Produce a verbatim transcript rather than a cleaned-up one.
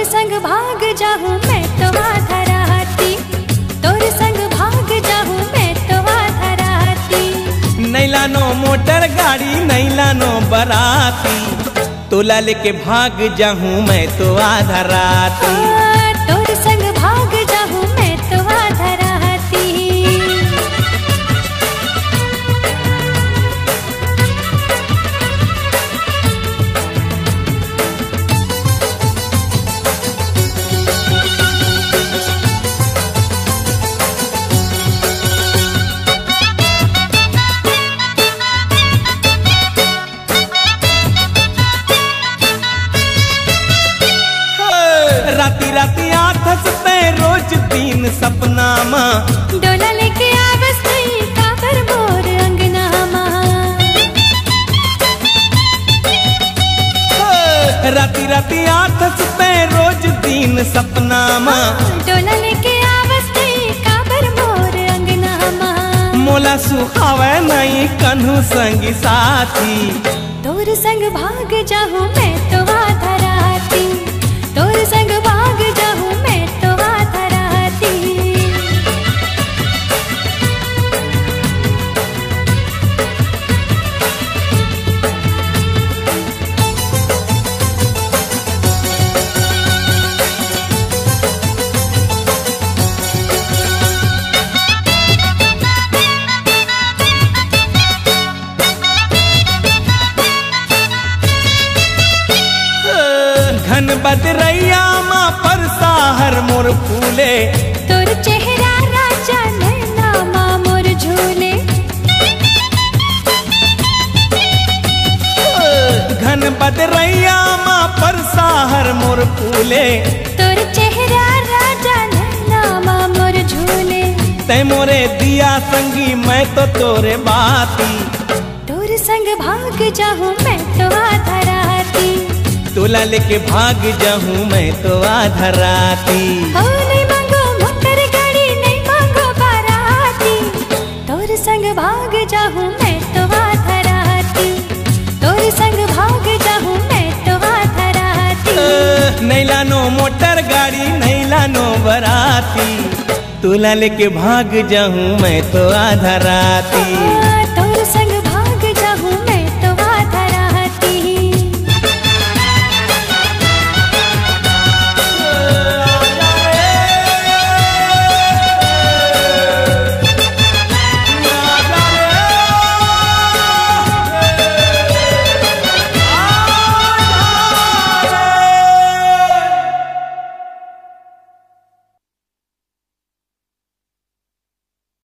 तोर संग भाग जाहूँ मैं तो आधा राती, तोर संग भाग जाहूँ मैं तो आधा राती। नैला नो मोटर गाड़ी नैला नो बराती, तोला लेके भाग जाहूँ मैं तो आधा राती। तोर संग भाग जाहूँ मैं तो आधा राती। राती राती आथस ते रोज दिन सपना मा, डोला लेके आवस नहीं काबर मोर अंगना मा। राती राती आथस ते रोज दिन सपना मा, डोला लेके आवस नहीं काबर मोर अंगना मा। मोला सुहावे नहीं कन्हू संगी साथी, तोर संग भाग जाहूँ मैं तो आधा राती, तोर संग भाग जाहूँ मैं तो आधा राती। घन बदरैया माँ परसा हर मोर फूले, तोर चेहरा राजा नैना माँ मोर झूले। घन बदरैया माँ परसा हर मोर फूले, तोर चेहरा राजा नैना माँ मोर झूले। तै मोरे दिया संगी मैं तो तोरे बाती, तोर संग भाग जाहूँ मैं तो आधा राती, तोला लेके भाग जाहूँ मैं तो आधा राती। हो नहीं मांगो मोटर गाड़ी नहीं मांगो बाराती, तोर संग भाग जाहूँ मैं तो आधा राती, तोर संग भाग जाहूँ मैं तो आधा राती। नैला नो मोटर गाड़ी नैला नो बराती, तोला लेके भाग जाहूँ मैं तो आधा राती।